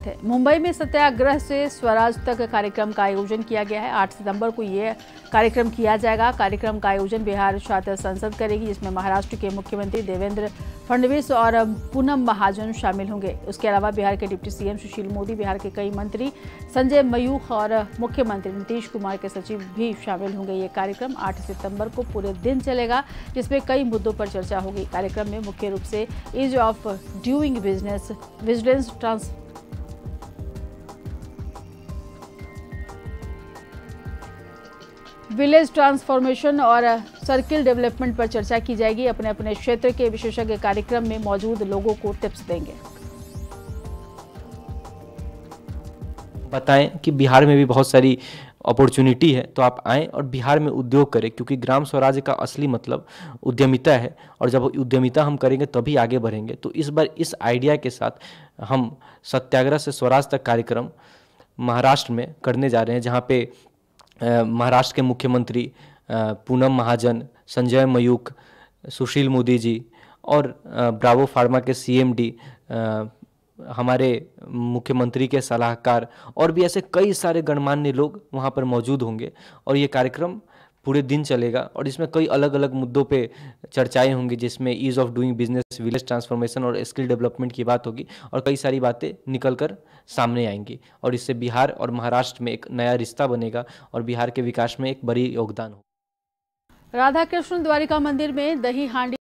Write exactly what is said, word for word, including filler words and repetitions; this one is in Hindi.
थे। मुंबई में सत्याग्रह से स्वराज तक कार्यक्रम का आयोजन किया गया है। आठ सितंबर को ये कार्यक्रम किया जाएगा। कार्यक्रम का आयोजन बिहार छात्र संसद करेगी, जिसमें महाराष्ट्र के मुख्यमंत्री देवेंद्र फडणवीस और पूनम महाजन शामिल होंगे। उसके अलावा बिहार के डिप्टी सीएम सुशील मोदी, बिहार के कई मंत्री, संजय मयूख और मुख्यमंत्री नीतीश कुमार के सचिव भी शामिल होंगे। ये कार्यक्रम आठ सितंबर को पूरे दिन चलेगा, जिसमें कई मुद्दों पर चर्चा होगी। कार्यक्रम में मुख्य रूप से ease of doing business, vigilance trans village transformation और सर्किल डेवलपमेंट पर चर्चा की जाएगी। अपने अपने क्षेत्र के विशेषज्ञ कार्यक्रम में मौजूद लोगों को टिप्स देंगे। बताएं कि बिहार में भी बहुत सारी अपॉर्चुनिटी है, तो आप आएँ और बिहार में उद्योग करें, क्योंकि ग्राम स्वराज का असली मतलब उद्यमिता है, और जब उद्यमिता हम करेंगे तभी आगे बढ़ेंगे। तो इस बार इस आइडिया के साथ हम सत्याग्रह से स्वराज तक कार्यक्रम महाराष्ट्र में करने जा रहे हैं, जहाँ पे महाराष्ट्र के मुख्यमंत्री पूनम महाजन, संजय मयूख, सुशील मोदी जी और ब्रावो फार्मा के सीएमडी, हमारे मुख्यमंत्री के सलाहकार और भी ऐसे कई सारे गणमान्य लोग वहाँ पर मौजूद होंगे। और ये कार्यक्रम पूरे दिन चलेगा और इसमें कई अलग अलग मुद्दों पे चर्चाएं होंगी, जिसमें ease of doing business, village transformation और स्किल डेवलपमेंट की बात होगी, और कई सारी बातें निकल कर सामने आएंगी। और इससे बिहार और महाराष्ट्र में एक नया रिश्ता बनेगा और बिहार के विकास में एक बड़ी योगदान होगा। राधा कृष्ण द्वारिका मंदिर में दही हांडी